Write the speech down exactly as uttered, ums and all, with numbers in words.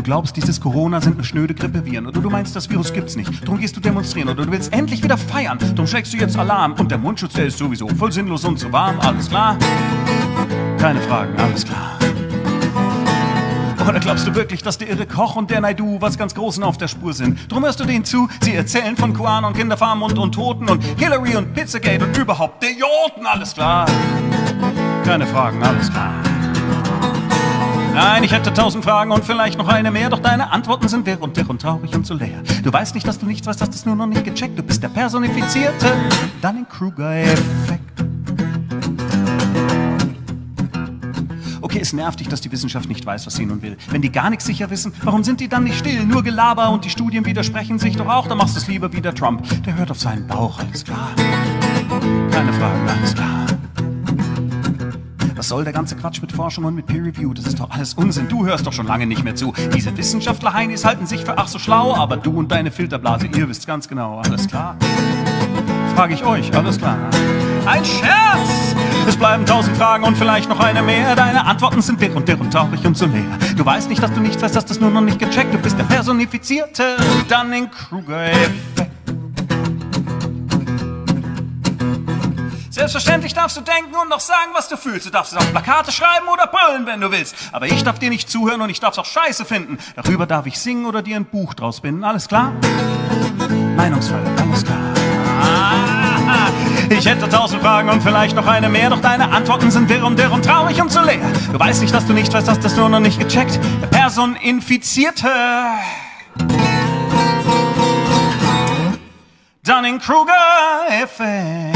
glaubst, dieses Corona sind eine schnöde Grippeviren. Oder du meinst, das Virus gibt's nicht. Drum gehst du demonstrieren. Oder du willst endlich wieder feiern. Drum schlägst du jetzt Alarm. Und der Mundschutz, der ist sowieso voll sinnlos und zu warm. Alles klar? Keine Fragen, alles klar. Oder glaubst du wirklich, dass der irre Koch und der Naidu was ganz Großen auf der Spur sind? Drum hörst du denen zu, sie erzählen von Kuan und Kinderfarm und, und Toten und Hillary und Pizzagate und überhaupt der Idioten, alles klar? Keine Fragen, alles klar. Nein, ich hätte tausend Fragen und vielleicht noch eine mehr, doch deine Antworten sind wirr und wirr und traurig und so leer. Du weißt nicht, dass du nichts weißt, hast es nur noch nicht gecheckt. Du bist der personifizierte Dunning-Kruger-Effekt. Okay, es nervt dich, dass die Wissenschaft nicht weiß, was sie nun will. Wenn die gar nichts sicher wissen, warum sind die dann nicht still? Nur Gelaber und die Studien widersprechen sich doch auch. Dann machst du es lieber wie der Trump. Der hört auf seinen Bauch, alles klar. Keine Fragen, alles klar. Was soll der ganze Quatsch mit Forschung und mit Peer Review? Das ist doch alles Unsinn. Du hörst doch schon lange nicht mehr zu. Diese Wissenschaftler-Heinis halten sich für ach so schlau, aber du und deine Filterblase, ihr wisst ganz genau, alles klar. Frage ich euch, alles klar. Ein Scherz! Es bleiben tausend Fragen und vielleicht noch eine mehr. Deine Antworten sind wirr und wirr und traurig und so leer. Du weißt nicht, dass du nichts weißt, hast das nur noch nicht gecheckt. Du bist der personifizierte Dunning-Kruger-Effekt. Selbstverständlich darfst du denken und noch sagen, was du fühlst. Du darfst es auf Plakate schreiben oder brüllen, wenn du willst. Aber ich darf dir nicht zuhören und ich darf's auch scheiße finden. Darüber darf ich singen oder dir ein Buch draus binden. Alles klar? Meinungsfrei, alles klar. Ah, ich hätte tausend Fragen und vielleicht noch eine mehr, doch deine Antworten sind wirr und wirr und traurig und so leer. Du weißt nicht, dass du nicht weißt, hast das nur noch nicht gecheckt. Der Personifizierte Dunning-Kruger-Effekt.